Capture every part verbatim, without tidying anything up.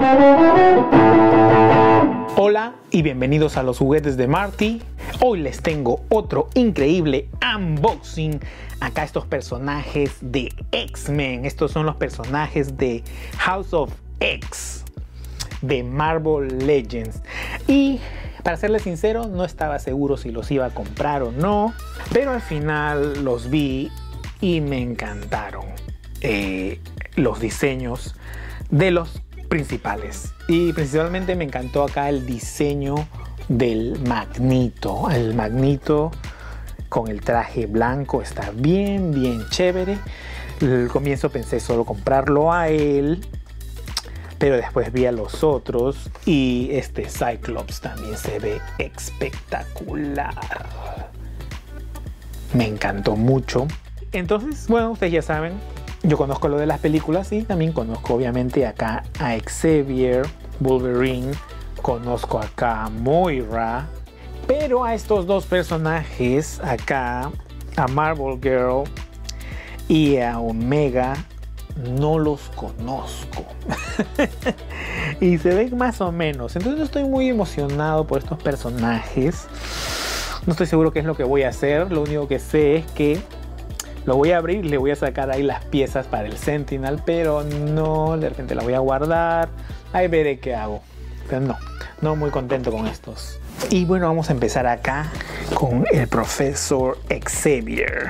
Hola y bienvenidos a los juguetes de Marty. Hoy les tengo otro increíble unboxing. Acá estos personajes de X-Men. Estos son los personajes de House of X de Marvel Legends. Y para serles sincero, no estaba seguro si los iba a comprar o no, pero al final los vi y me encantaron eh, los diseños de los principales. Y principalmente me encantó acá el diseño del Magneto. El Magneto con el traje blanco está bien, bien chévere. Al comienzo pensé solo comprarlo a él, pero después vi a los otros y este Cyclops también se ve espectacular. Me encantó mucho. Entonces, bueno, ustedes ya saben, yo conozco lo de las películas y también conozco obviamente acá a Xavier, Wolverine, conozco acá a Moira, pero a estos dos personajes acá, a Marvel Girl y a Omega, no los conozco. Y se ven más o menos. Entonces no estoy muy emocionado por estos personajes. No estoy seguro qué es lo que voy a hacer. Lo único que sé es que lo voy a abrir, le voy a sacar ahí las piezas para el Sentinel, pero no, de repente la voy a guardar. Ahí veré qué hago. Pero no, no muy contento con estos. Y bueno, vamos a empezar acá con el profesor Xavier.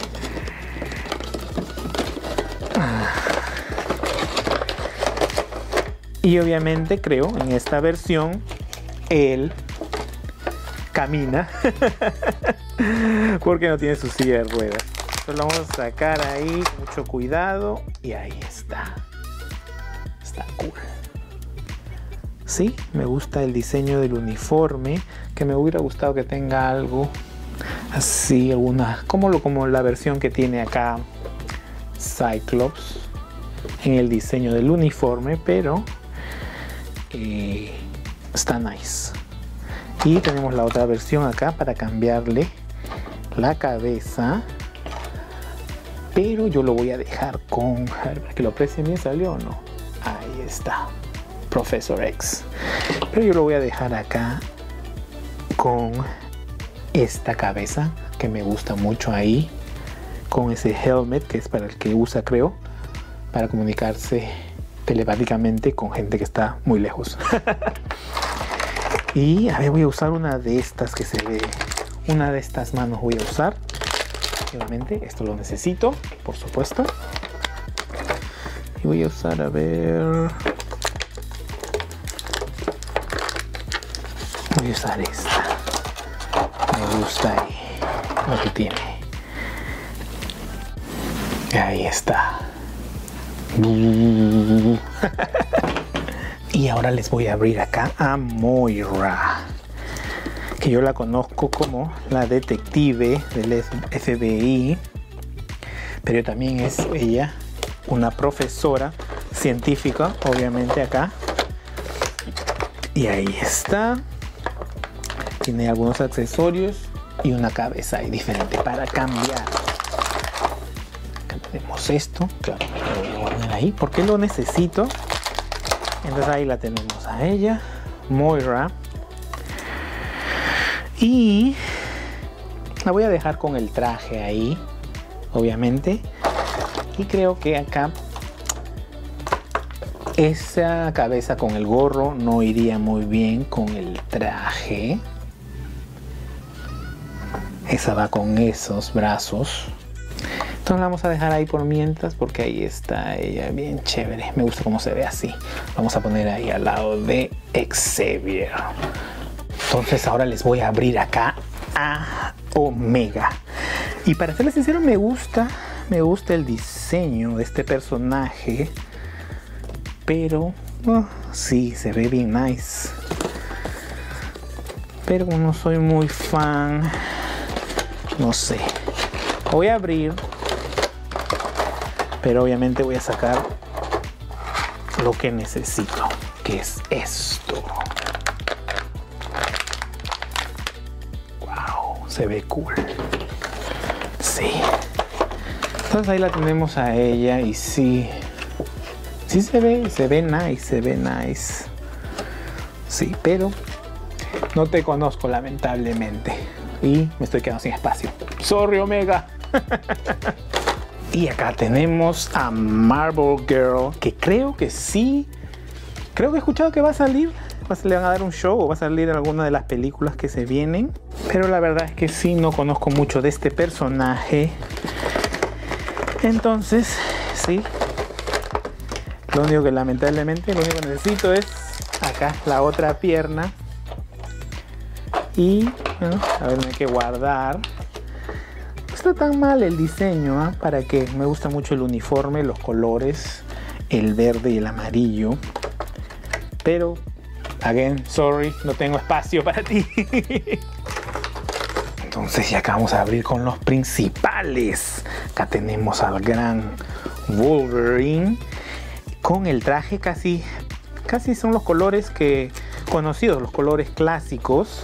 Y obviamente creo en esta versión él camina porque no tiene su silla de ruedas. Entonces lo vamos a sacar ahí con mucho cuidado y ahí está. Está cool. Sí, me gusta el diseño del uniforme, que me hubiera gustado que tenga algo así, alguna, como, lo, como la versión que tiene acá Cyclops en el diseño del uniforme, pero eh, está nice. Y tenemos la otra versión acá para cambiarle la cabeza, pero yo lo voy a dejar con, a ver, para que lo aprecien bien, ¿salió o no? Ahí está, Professor X. Pero yo lo voy a dejar acá con esta cabeza que me gusta mucho ahí, con ese helmet que es para el que usa, creo, para comunicarse telepáticamente con gente que está muy lejos. Y a ver, voy a usar una de estas que se ve, una de estas manos voy a usar. Y obviamente esto lo necesito, por supuesto. Y voy a usar, a ver, voy a usar esta. Me gusta ahí lo que tiene. Ahí está. Y ahora les voy a abrir acá a Moira, que yo la conozco como la detective del F B I, pero también es ella una profesora científica, obviamente acá. Y ahí está. Tiene algunos accesorios y una cabeza ahí diferente para cambiar. Tenemos esto, claro, lo voy a guardar ahí porque lo necesito. Entonces ahí la tenemos a ella, Moira. Y la voy a dejar con el traje ahí, obviamente. Y creo que acá esa cabeza con el gorro no iría muy bien con el traje. Esa va con esos brazos. Entonces la vamos a dejar ahí por mientras porque ahí está ella bien chévere. Me gusta cómo se ve así. Vamos a poner ahí al lado de Xavier. Entonces ahora les voy a abrir acá a Omega. Y para serles sincero, me gusta, me gusta el diseño de este personaje. Pero oh, sí, se ve bien nice. Pero como no soy muy fan, no sé. Lo voy a abrir. Pero obviamente voy a sacar lo que necesito, que es esto. Wow, se ve cool. Sí. Entonces ahí la tenemos a ella y sí, Sí se ve, se ve nice, se ve nice. Sí, pero no te conozco lamentablemente. Y me estoy quedando sin espacio. Sorry, Omega. Y acá tenemos a Marble Girl, que creo que sí. Creo que he escuchado que va a salir. Le van a dar un show o va a salir en alguna de las películas que se vienen. Pero la verdad es que sí, no conozco mucho de este personaje. Entonces, sí. Lo único que lamentablemente, lo único que necesito es acá la otra pierna. Y, bueno, a ver, me hay que guardar. No está tan mal el diseño, ¿eh? Para que me gusta mucho el uniforme, los colores, el verde y el amarillo. Pero, again, sorry, no tengo espacio para ti. Entonces ya acá vamos a abrir con los principales. Acá tenemos al gran Wolverine con el traje casi, casi son los colores que conocidos, los colores clásicos.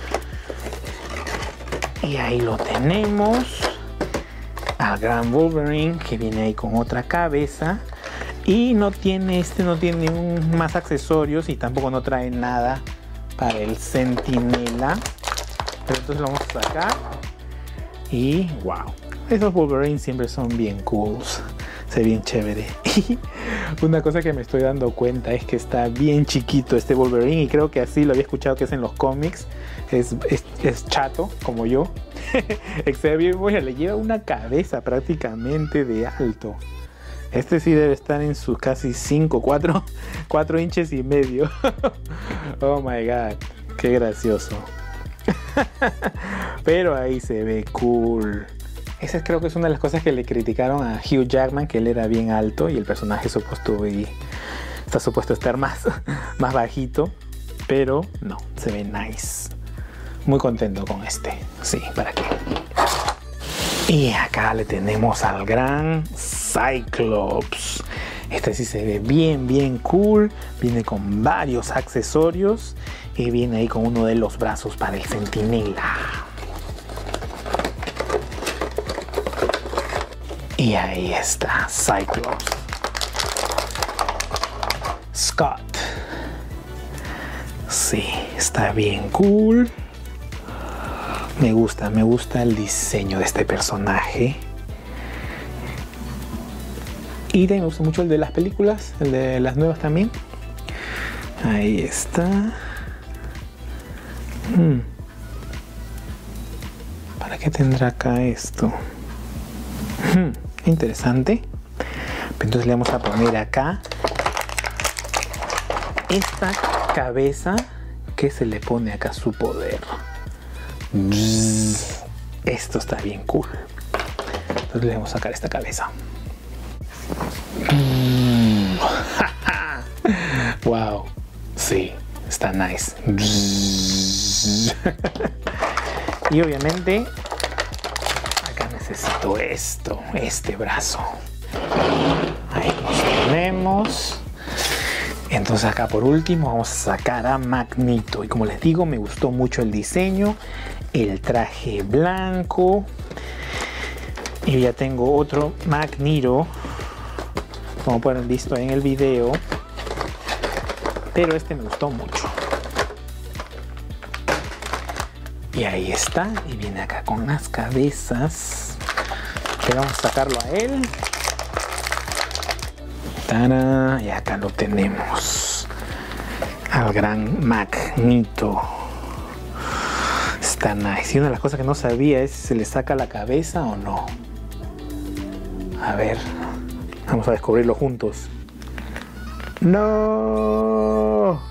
Y ahí lo tenemos, al gran Wolverine que viene ahí con otra cabeza. Y no tiene, este no tiene un, más accesorios y tampoco no trae nada para el Centinela. Pero entonces lo vamos a sacar. Y wow, esos Wolverine siempre son bien cool. Se ve bien chévere. Y una cosa que me estoy dando cuenta es que está bien chiquito este Wolverine. Y creo que así lo había escuchado que es en los cómics. Es, es, es chato, como yo. Xavier, bueno, le lleva una cabeza prácticamente de alto. Este sí debe estar en sus casi cinco, cuatro inches y medio. Oh my god, qué gracioso. Pero ahí se ve cool. Esa creo que es una de las cosas que le criticaron a Hugh Jackman, que él era bien alto y el personaje supuesto y está supuesto estar más, más bajito. Pero no, se ve nice. Muy contento con este. Sí, ¿para qué? Y acá le tenemos al gran Cyclops. Este sí se ve bien, bien cool. Viene con varios accesorios. Y viene ahí con uno de los brazos para el Centinela. Y ahí está Cyclops. Scott. Sí, está bien cool. Me gusta, me gusta el diseño de este personaje. Y también me gusta mucho el de las películas, el de las nuevas también. Ahí está. Hmm. ¿Para qué tendrá acá esto? Hmm. Interesante. Entonces le vamos a poner acá esta cabeza que se le pone acá su poder. Esto está bien cool. Entonces le vamos a sacar esta cabeza. Wow, sí, está nice. Y obviamente acá necesito esto, este brazo. Ahí nos tenemos. Entonces acá por último vamos a sacar a Magneto. Y como les digo, me gustó mucho el diseño, el traje blanco. Y ya tengo otro Magneto, como pueden visto en el video. Pero este me gustó mucho. Y ahí está. Y viene acá con las cabezas. Que vamos a sacarlo a él. ¡Tara! Y acá lo tenemos. Al gran Magneto. Está nice. Y una de las cosas que no sabía es si se le saca la cabeza o no. A ver. Vamos a descubrirlo juntos. ¡No!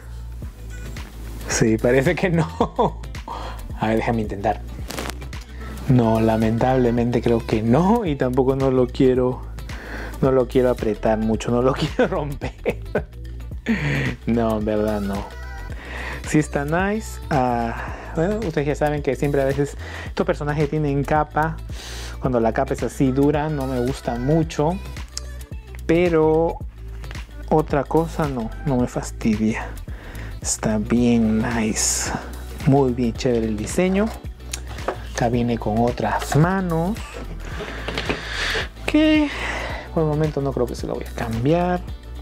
Sí, parece que no. A ver, déjame intentar. No, lamentablemente creo que no. Y tampoco no lo quiero... No lo quiero apretar mucho. No lo quiero romper. No, en verdad no. Sí está nice. Uh, bueno, ustedes ya saben que siempre a veces estos personajes tienen capa. Cuando la capa es así dura, no me gusta mucho. Pero... otra cosa no, no me fastidia. Está bien nice. Muy bien chévere el diseño. Acá viene con otras manos. Que por el momento no creo que se lo voy a cambiar.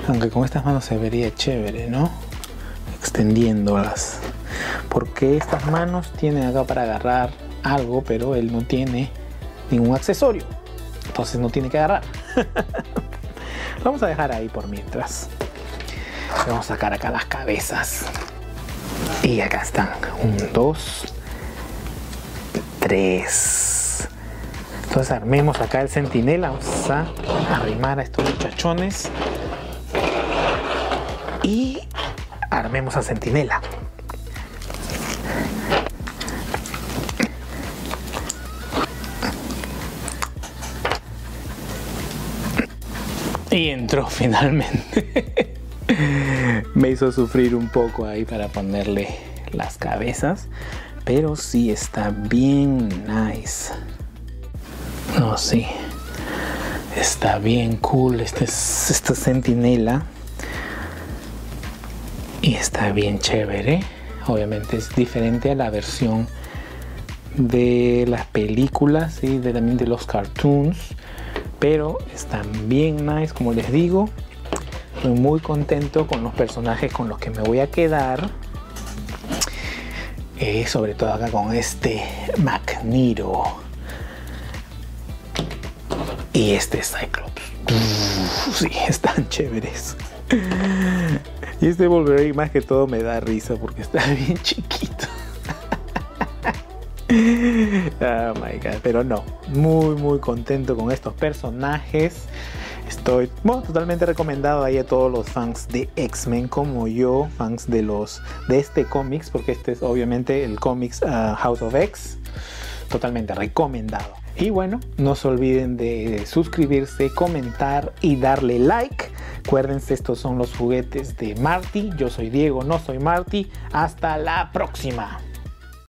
Aunque con estas manos se vería chévere, ¿no? Extendiéndolas. Porque estas manos tienen acá para agarrar algo, pero él no tiene ningún accesorio. Entonces no tiene que agarrar. Vamos a dejar ahí por mientras. Vamos a sacar acá las cabezas. Y acá están. Un, dos, tres. Entonces armemos acá el centinela. Vamos a arrimar a estos muchachones. Y armemos al centinela. Y entró finalmente. Me hizo sufrir un poco ahí para ponerle las cabezas. Pero sí está bien nice. No, sí. Está bien cool este, esta centinela. Y está bien chévere. Obviamente es diferente a la versión de las películas y de, también de los cartoons. Pero están bien nice, como les digo. Estoy muy contento con los personajes con los que me voy a quedar. Eh, sobre todo acá con este Magneto. Y este Cyclops. Uf, sí, están chéveres. Y este Wolverine más que todo me da risa porque está bien chiquito. Oh my god, pero no, muy muy contento con estos personajes. Estoy bueno, totalmente recomendado ahí a todos los fans de X-Men como yo, fans de los de este cómics, porque este es obviamente el cómics uh, House of X. Totalmente recomendado. Y bueno, no se olviden de suscribirse, comentar y darle like. Acuérdense, estos son los juguetes de Marty. Yo soy Diego, no soy Marty. Hasta la próxima.